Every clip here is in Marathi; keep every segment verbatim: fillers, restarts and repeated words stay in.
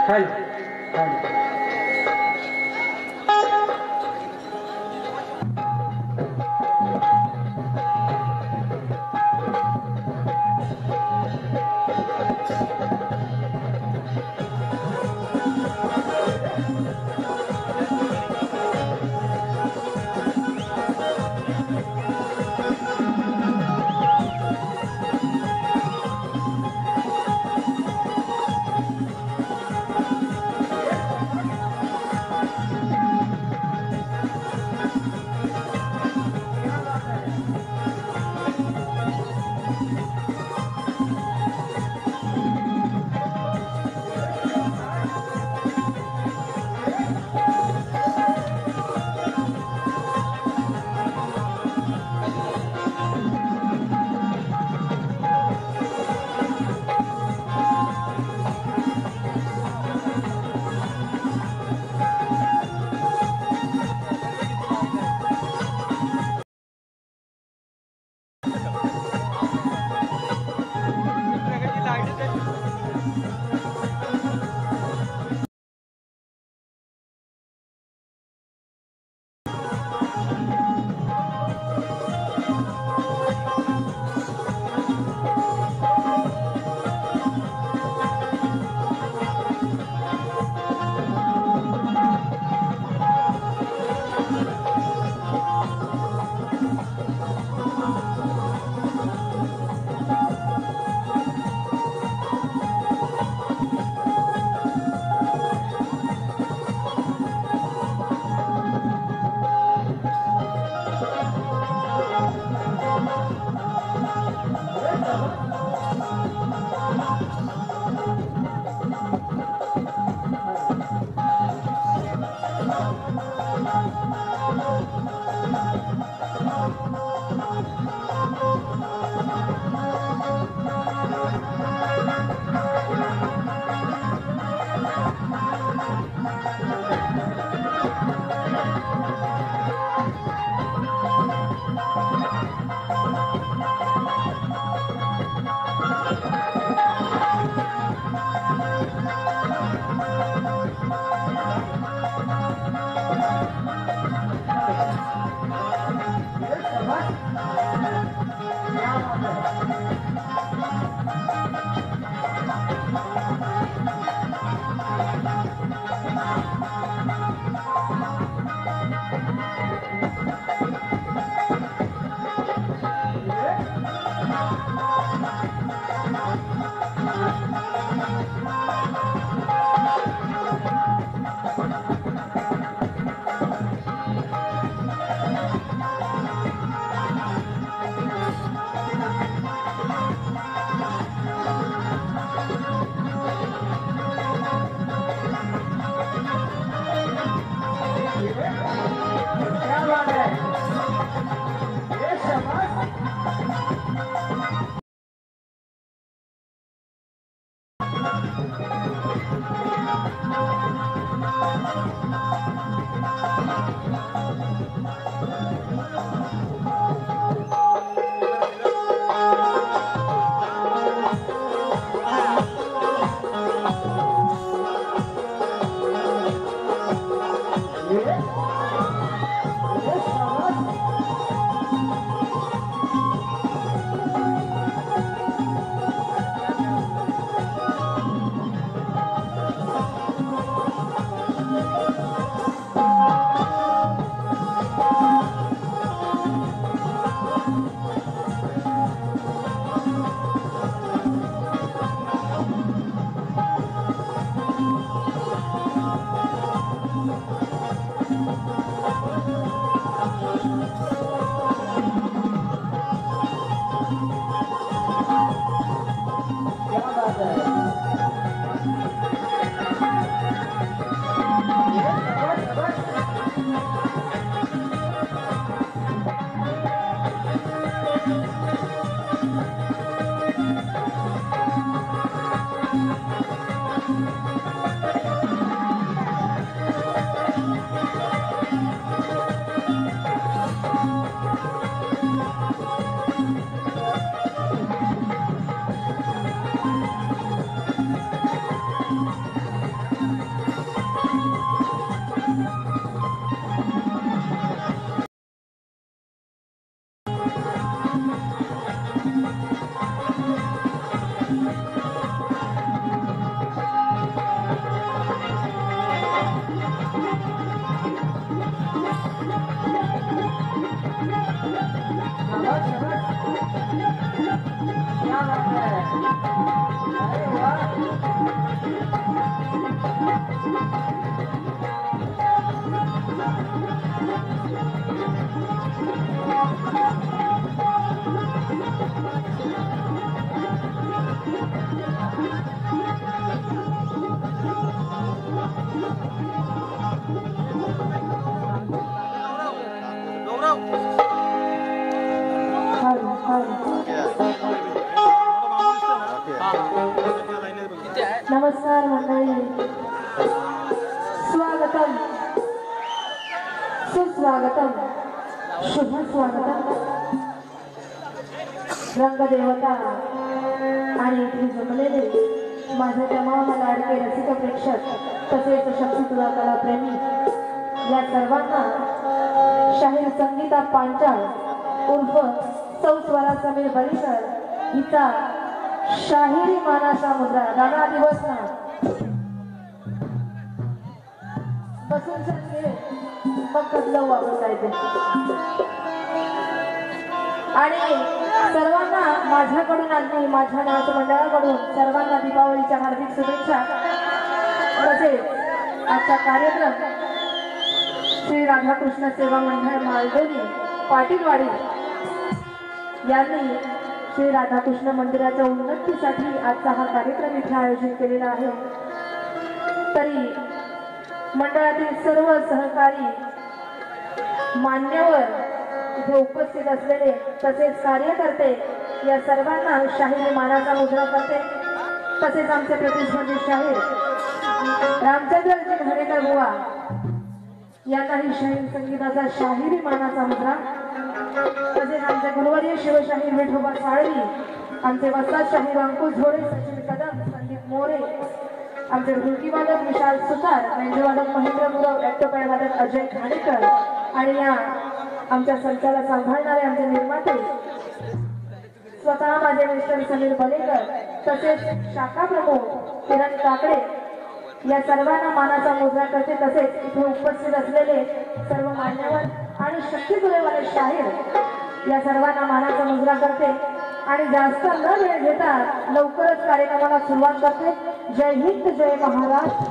खाली खाली नमस्कार मंडळी, स्वागतम सुस्वागतम शुभ स्वागतम. रंगदेवता आणि इथे जमलेले माझे तमाम लाडके रसिक प्रेक्षक तसेच शक्तितुला कला प्रेमी या सर्वांना शाहीर संगीता पांचाळ उर्फ सौस्वरा समीर बळीकर हिचा शाहिरी मानाचा मुद्रा. दादा दिवस ना बसून सांगे मग कसलं वापरायचे. आणि सर्वांना माझ्याकडून आणि माझ्या नाच मंडळाकडून सर्वांना दीपावलीच्या हार्दिक शुभेच्छा. तसेच आजचा कार्यक्रम श्री राधाकृष्ण सेवा मंडळ मालदोनी पाटीलवाडी यांनी श्री राधाकृष्ण मंदिराच्या उन्नतीसाठी आजचा हा कार्यक्रम इथे आयोजित केलेला आहे. तरी मंडळातील सर्व सहकारी मान्यवर इथे उपस्थित असलेले तसेच कार्यकर्ते या सर्वांना शाहीर मानाचा मुद्रा करते. तसेच आमचे प्रतिस्पर्धी शाहीर रामचंद्रजी हरेकर बुवा यांनाही शाहीर संगीताचा शाहिरी मानाचा मुद्रा. तसेच आमचे गुरुवर्य शिवशाहीर विठोबा साळवी, आमचे वस्ताद शाहीर अंकुश झोडे, सचिन कदम, संदीप मोरे, आमचे ढोलकीवादक विशाल सुतार, मेंढीवादक महेंद्र गुरव, ऍक्टोपॅड वादक अजय घाणेकर आणि या आमच्या संचाला सांभाळणारे आमचे निर्माते स्वतः माझे मिस्टर समीर बलेकर तसेच शाखा प्रमुख किरण काकडे या सर्वांना मानाचा मुद्रा करते. तसेच इथे उपस्थित असलेले सर्व मान्यवर आणि शक्तितुलेवाले शाहीर या सर्वांना मानाचा मुद्रा करते. आणि जास्त न वेळ घेता लवकरच कार्यक्रमाला सुरुवात करते. जय हिंद, जय महाराष्ट्र.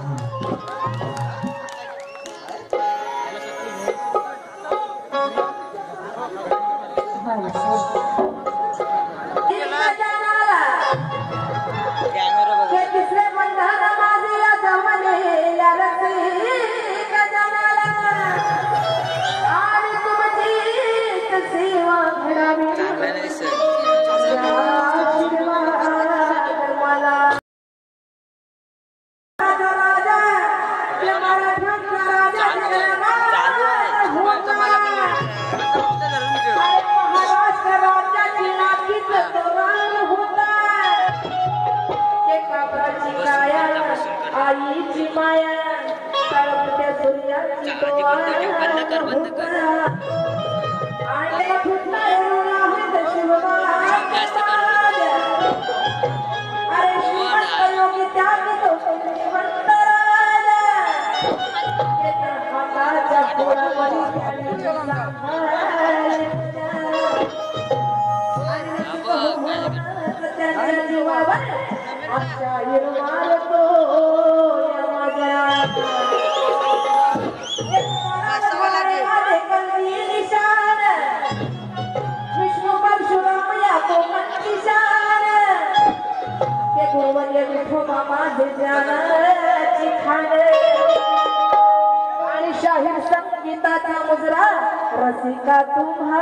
आणि शाहीर संगीताचा मुजरा रसिका तुम्हा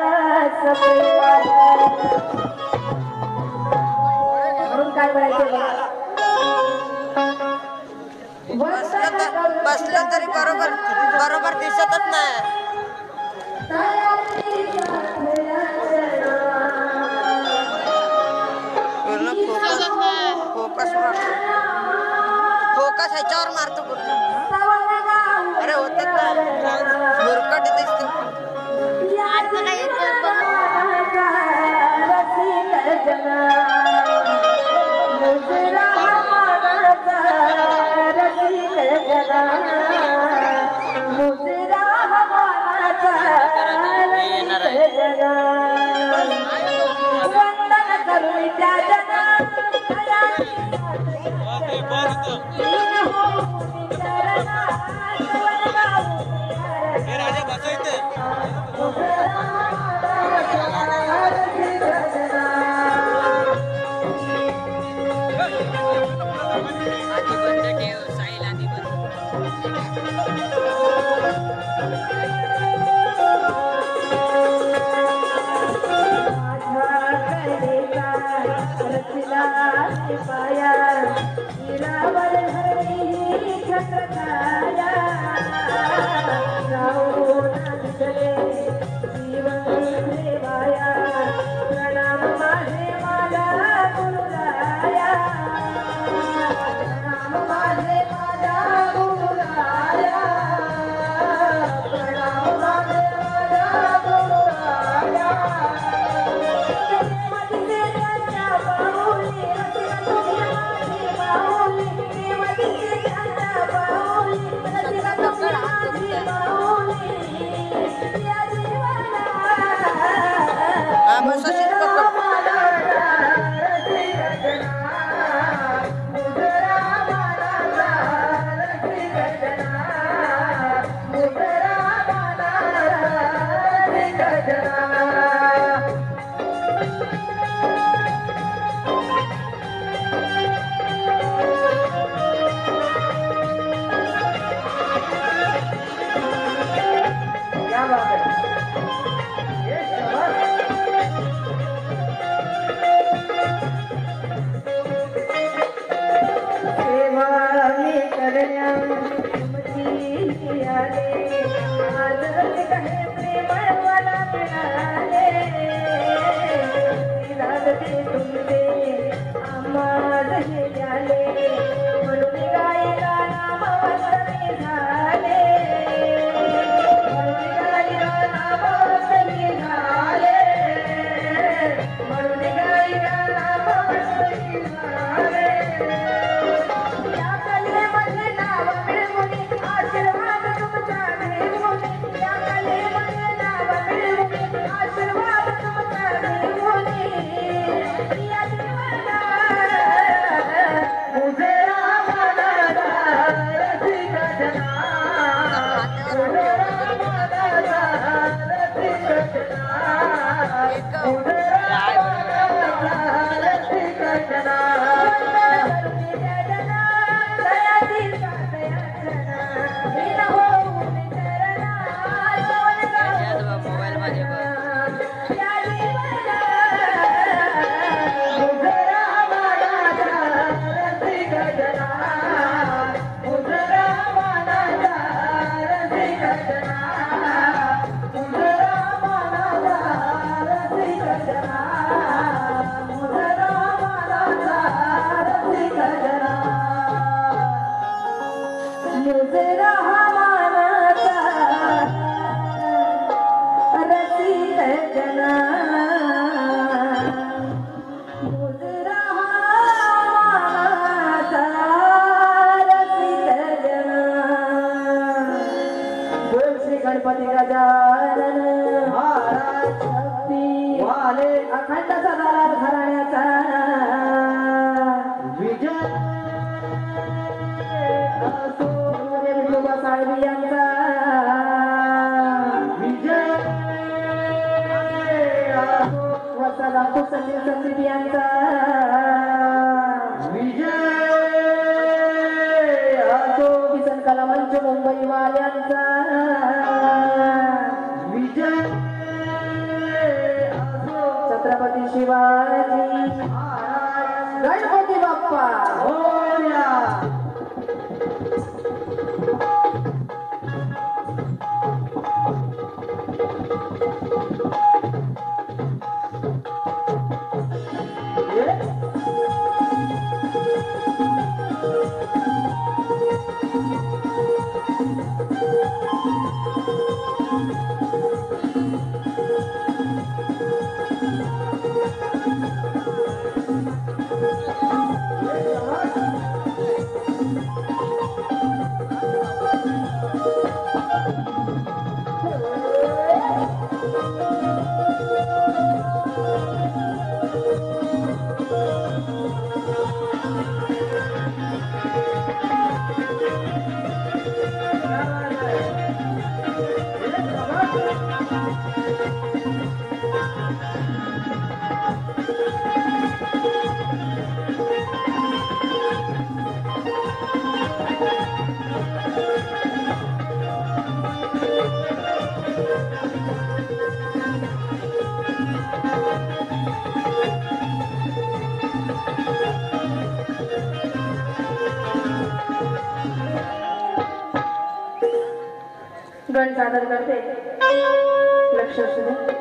म्हणून काय म्हणायचं बसलं तरी बरोबर बरोबर दिसतच नाही. फोकस फोकस ह्याच्यावर मारतो पूर्ण. अरे होत मुरकट दिसतो. वंदन करू त्या जना गणपती गजानन महाराज शक्ती वाले अखंड सदारात घराण्याचा विजय असो विठोबा साळवी यांचा विजय असो वत्सला कुसंजी संदीप यांचा विजय असो किसन कला मंच मुंबई वाल्यांचा विजय छत्रपती शिवाजी गणपती बाप्पा मोरया. गण सादर करते. लक्ष असू दे.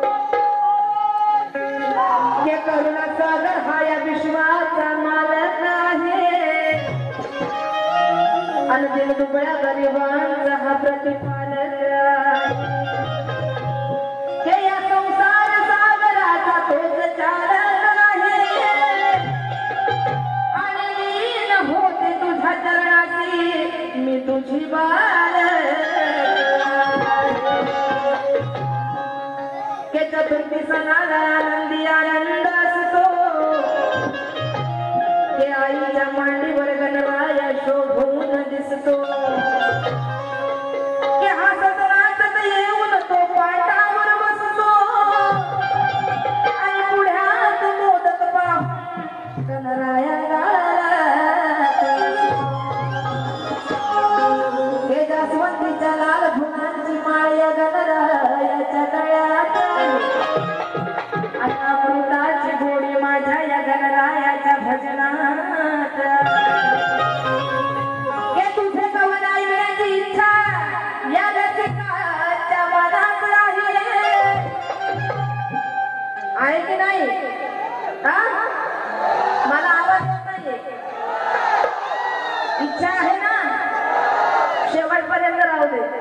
के करुणा सागर हा या विश्वाचा मालक आहे आणि दिन दुबळ्या गरिबांचा हा प्रतिपालक के या संसार सागराचा तोच चालक आहे आणि लीन होते तुझ्या चरणाशी मी तुझी बाल के चतुर्थी सणाला आनंदी आनंद असतो के आईच्या मांडीवर गणराया शोभून दिसतो के हसत नाचत येऊन तो पाटावर बसतो आणि पुढ्यात मोदक पाहून गणराया के जास्वंदीच्या लाल फुलांची माळ्या गणरायाच्या गळ्यात अमृताची गोडी माझ्या या गणरायाच्या भजनात हे तुझे कवन ऐकण्याची इच्छा या रसिकाच्या मनात आहे की नाही? मला आवाज येत नाहीये. इच्छा आहे ना? शेवटपर्यंत राहू दे.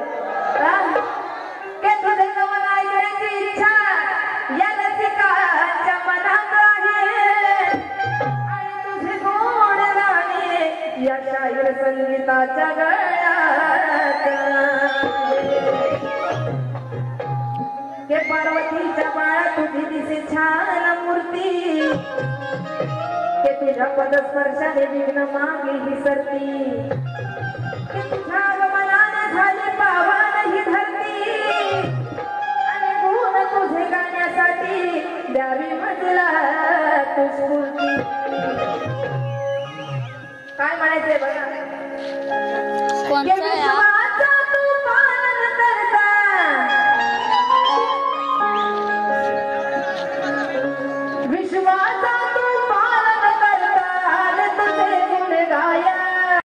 के तुझे कवन ऐकण्याची इच्छा या रसिकाच्या मनात आहे आणि तुझी गोड गाणी या शाहीर संगीताच्या गळ्यात के पार्वतीच्या बाळा तुझी दिसे छान मूर्ती के तुझ्या पदस्पर्शाने विघ्न मागे ही सरती के तुझ्या आगमनाने झाली पावन ही धरती आणि गुण तुझे गाण्यासाठी द्यावी म्हटला तू स्फूर्ती. काय म्हणायचंय बघा.